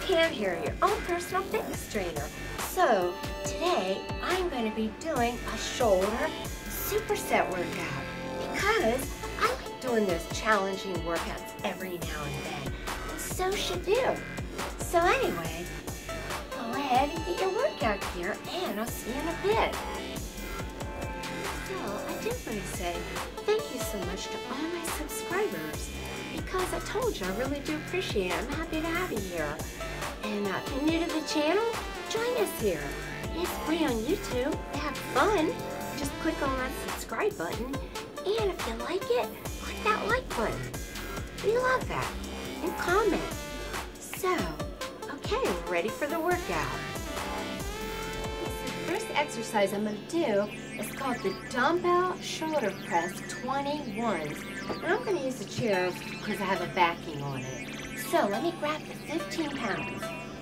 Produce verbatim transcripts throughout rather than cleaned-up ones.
Pam here, your own personal fitness trainer. So today I'm going to be doing a shoulder superset workout because I like doing those challenging workouts every now and then, and so should you. So anyway, go ahead and get your workout gear and I'll see you in a bit. So I do want to say thank you so much to all my subscribers because I told you I really do appreciate it. I'm happy to have you here. And uh, if you're new to the channel, join us here. It's free on YouTube. Have fun. Just click on that subscribe button. And if you like it, click that like button. We love that. And comment. So, okay, we're ready for the workout. So the first exercise I'm going to do is called the dumbbell shoulder press twenty-ones. And I'm going to use a chair because I have a backing on it. So let me grab the fifteen pounds.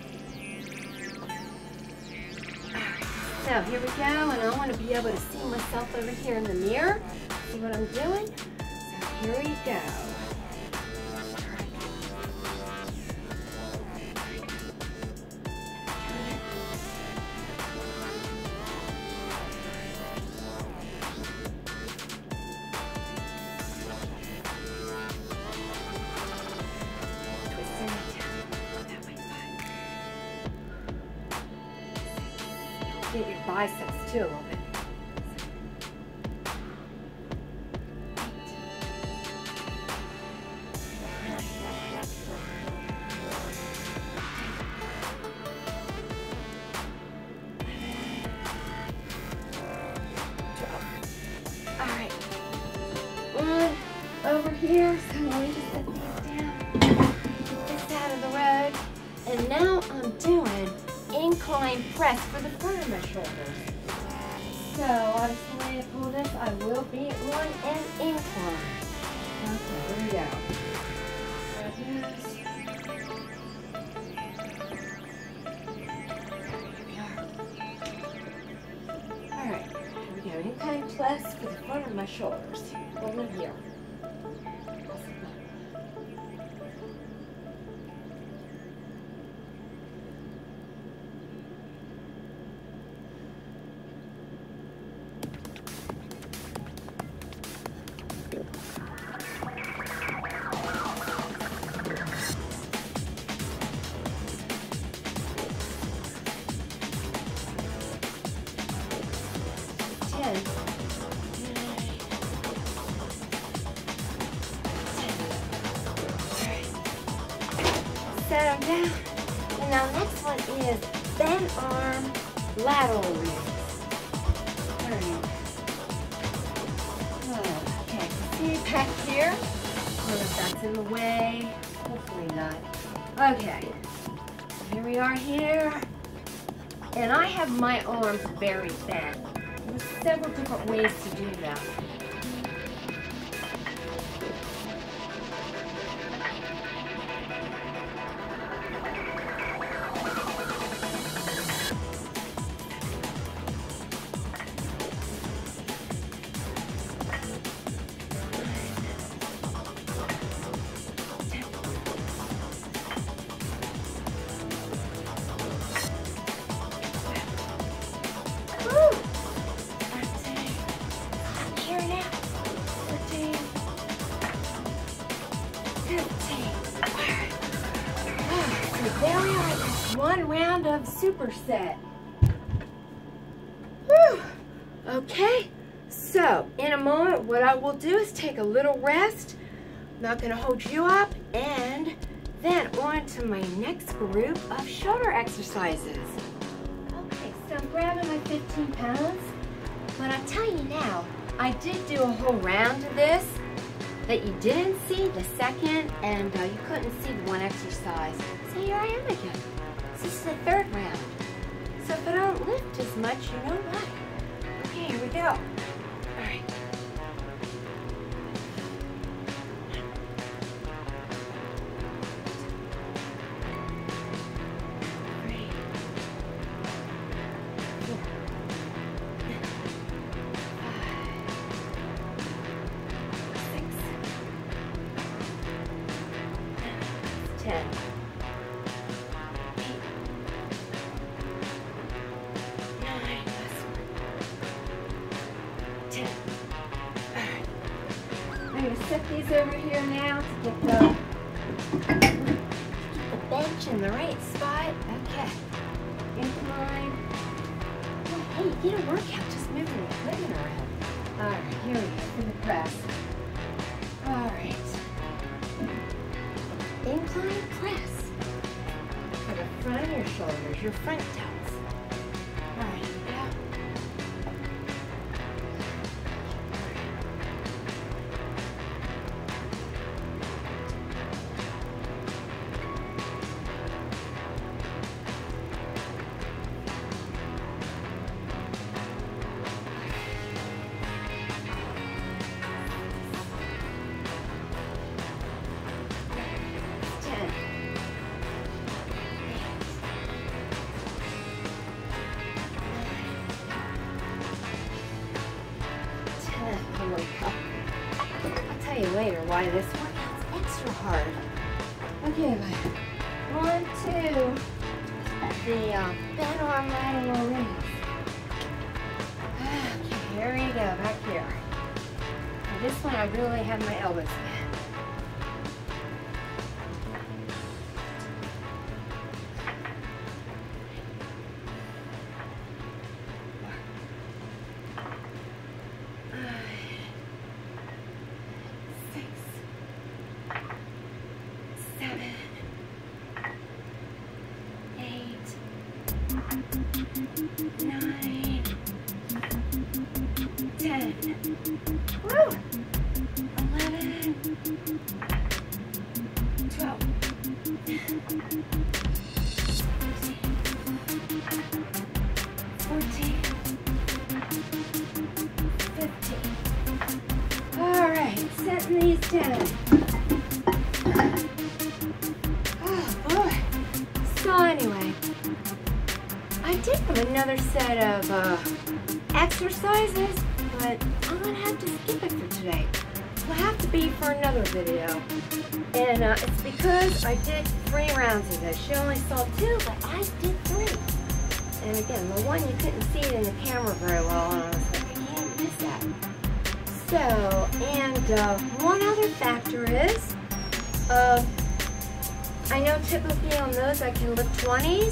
So here we go, and I want to be able to see myself over here in the mirror. See what I'm doing? So here we go. Get your biceps too a little bit. All right, one over here. So let me just set these down. Get this out of the road. And now I'm doing incline press for the front of my shoulders. So obviously when I pull this, I will be on an incline. Okay, here we go. Alright, here we go. Incline press for the front of my shoulders. Over here. Set them down. And now next one is bent arm lateral raises. Alright. Oh, okay, see back here? I don't know if that's in the way. Hopefully not. Okay. Here we are here. And I have my arms very bent. There's several different ways to do that. There we are, just one round of superset. Whew. Okay, so in a moment what I will do is take a little rest. I'm not going to hold you up, and then on to my next group of shoulder exercises. Okay, so I'm grabbing my fifteen pounds, but I'll tell you now, I did do a whole round of this that you didn't see the second, and uh, you couldn't see one exercise. So here I am again. This is the third round. So if I don't lift as much, you know what? Okay, here we go. All right. ten. weights over here now to get the, get the bench in the right spot. Okay. Incline. Oh, hey, you get a workout just moving the equipment around. All right, here we go for the press. All right. Incline press. For the front of your shoulders, your front toes. All right, here we go. I'll tell you later why this workout's extra hard. Okay, one, two, the uh, bent arm lateral raise. Okay, here we go, back here. Now this one I really have my elbows bent. Nine, ten, woo, eleven, twelve, fourteen, fifteen. All right, setting these down. Oh boy. So anyway, I did have another set of uh, exercises, but I'm gonna have to skip it for today. It'll have to be for another video. And uh, it's because I did three rounds of this. You only saw two, but I did three. And again, the one you couldn't see it in the camera very well, and I was like, I can't miss that. So, and uh, one other factor is, uh, I know typically on those I can lift twenties.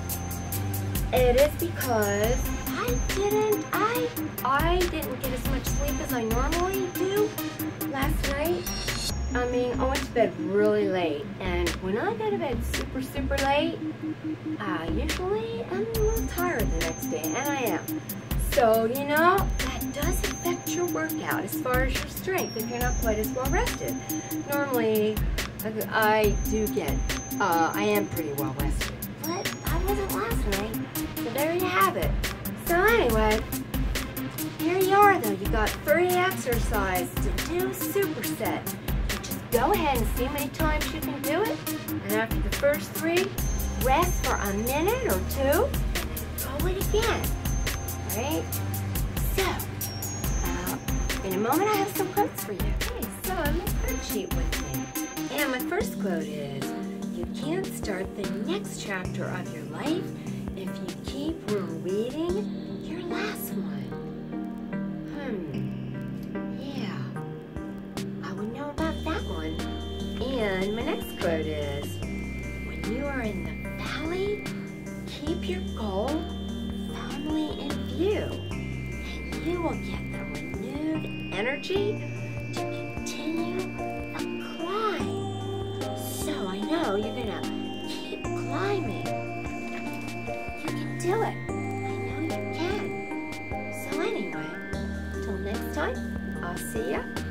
It is because I didn't, I, I didn't get as much sleep as I normally do last night. I mean, I went to bed really late, and when I go to bed super, super late, uh, usually I'm a little tired the next day, and I am. So, you know, that does affect your workout as far as your strength if you're not quite as well rested. Normally, I do get, uh, I am pretty well rested, but I wasn't last night. So there you have it. So anyway, here you are though. You got three exercises to do a superset. You just go ahead and see how many times you can do it. And after the first three, rest for a minute or two, and go it again. Alright? So, uh, in a moment I have some quotes for you. Okay, so I have my quote sheet with me. And my first quote is, you can't start the next chapter of your life if you keep rereading your last one. Hmm. Yeah. I would know about that one. And my next quote is, when you are in the valley, keep your goal firmly in view, and you will get the renewed energy to continue the climb. So I know you're gonna keep climbing. Do it. I know you can. So anyway, till next time, I'll see ya